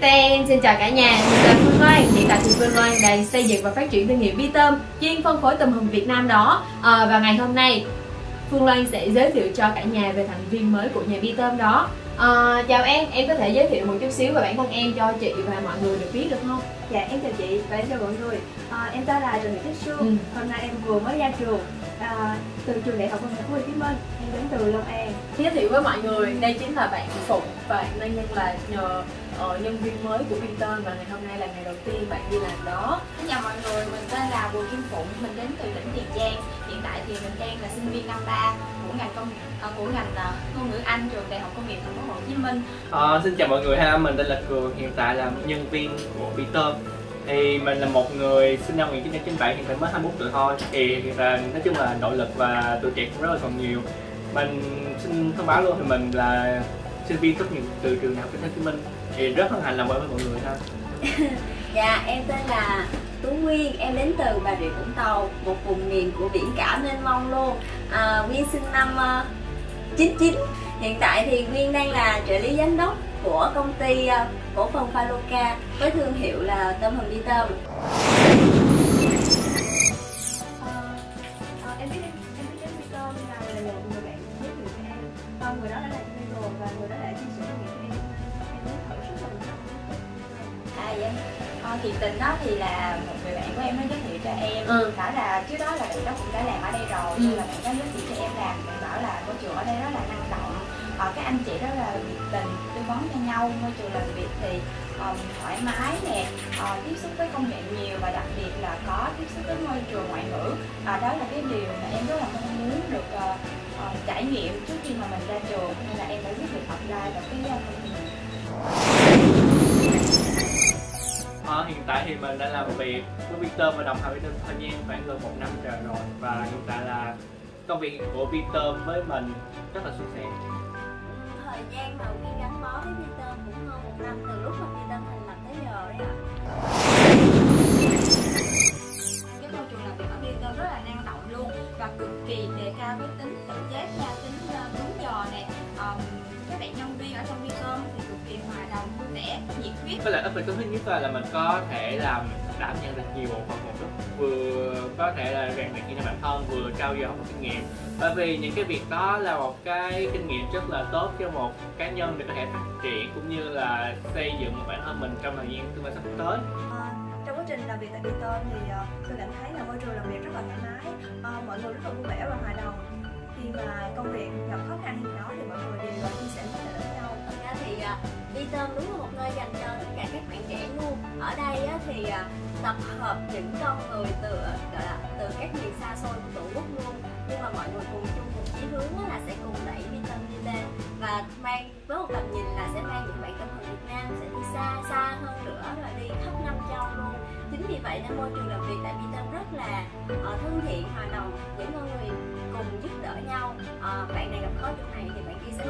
Ten, xin chào cả nhà, mình là Phương Loan. Hiện tại thì Phương Loan đang xây dựng và phát triển thương hiệu Bitôm, chuyên phân phối tôm hùm Việt Nam đó. Và ngày hôm nay Phương Loan sẽ giới thiệu cho cả nhà về thành viên mới của nhà Bitôm đó. Chào em có thể giới thiệu một chút xíu về bản thân em cho chị và mọi người được biết được không? Dạ em chào chị và em chào mọi người. Em tên là Trần Thị Tuyết Sương. Hôm nay em vừa mới ra trường từ trường Đại học Công nghệ Thành phố Hồ Chí Minh. Em đến từ Long An. Giới thiệu với mọi người, đây chính là bạn Phụng và bạn đang nhân là nhân viên mới của Bitôm và ngày hôm nay là ngày đầu tiên bạn đi làm đó. Xin chào mọi người, mình tên là Bùi Kim Phụng, mình đến từ tỉnh Tiền Giang. Hiện tại thì mình đang là sinh viên năm 3 của ngành ngôn ngữ Anh, trường Đại học Công nghiệp Thành phố Hồ Chí Minh. Xin chào mọi người ha, mình tên là Cường, hiện tại là nhân viên của Bitôm. Thì mình là một người sinh năm 1997, hiện tại mới 21 tuổi thôi. Thì hiện tại nói chung là nội lực và tuổi trẻ cũng rất là còn nhiều. Mình xin thông báo luôn thì mình là sinh viên tốt nghiệp từ trường Đại học Kinh tế Hồ Chí Minh. Thì rất hân hạnh làm quen với mọi người ha. Dạ, em tên là Tú Nguyên, em đến từ Bà Rịa Vũng Tàu, một vùng miền của biển cả mênh mông luôn. Nguyên sinh năm 99. Hiện tại thì Nguyên đang là trợ lý giám đốc của công ty cổ phần Phaluca với thương hiệu là tôm hùm Bitôm. Em biết đến Bitôm là nhờ người bạn giới thiệu cho em. Người đó đã là Google và người đó đã chia sẻ kinh nghiệm cho em muốn thử sức mình. Thiệt tình đó thì là một người bạn của em nó giới thiệu cho em. Bảo là trước đó là bạn đó cũng đã làm ở đây rồi, nhưng mà bạn đó giới thiệu cho em làm. Bạn bảo là môi trường ở đây rất là năng động, các anh chị rất là nhiệt tình, tư vấn cho nhau. Môi trường làm việc thì thoải mái nè, tiếp xúc với công nghệ nhiều và đặc biệt là có tiếp xúc với môi trường ngoại ngữ. Đó là cái điều mà em rất là mong muốn được trải nghiệm trước khi mà mình ra trường, nên là em đã quyết định apply vào cái công ty này. Hiện tại thì mình đã làm việc với Bitôm và đồng hành với Bitôm thời gian khoảng gần 1 năm trời rồi, và hiện tại là công việc của Bitôm với mình rất là suôn sẻ. Thời gian mà Nguyên gắn bó với Bitôm cũng hơn 1 năm từ lúc mà Bitôm thành lập tới giờ đấy ạ. Cái môi trường làm việc ở Bitôm rất là năng động luôn và cực kỳ đề cao cái tính tự giác nha, tính đúng giờ nè. Các bạn nhân viên ở trong Bitôm thì cực kỳ hòa đồng, vui vẻ, nhiệt huyết. Với lại áp lực thứ nhất là mình có thể làm đảm nhận được nhiều bộ phận một lúc, vừa có thể là rèn luyện kỹ năng bản thân, vừa trau dồi học kinh nghiệm. Bởi vì những cái việc đó là một cái kinh nghiệm rất là tốt cho một cá nhân để có thể phát triển cũng như là xây dựng một bản thân mình trong thời gian tương lai sắp tới. Trong quá trình làm việc tại Bitôm thì tôi cảm thấy là môi trường làm việc rất là thoải mái, mọi người rất là vui vẻ và hòa đồng. Khi mà công việc gặp khó khăn thì đó thì mọi người đều chia sẻ giúp đỡ lẫn nhau. Thật ra thì Bitôm đúng là một nơi dành cho tất cả các bạn trẻ luôn. Ở đây thì tập hợp những con người từ các miền xa xôi của Tổ quốc luôn, nhưng mà mọi người cùng chung một chí hướng là sẽ cùng đẩy Bitôm đi lên và mang với một tầm nhìn là sẽ mang những bạn tôm hùm Việt Nam sẽ đi xa hơn nữa, rồi đi khắp năm châu luôn. Chính vì vậy nên môi trường làm việc tại Bitôm rất là thân thiện, hòa đồng, những con người cùng giúp đỡ nhau. Bạn này gặp khó chỗ này thì bạn kia sẽ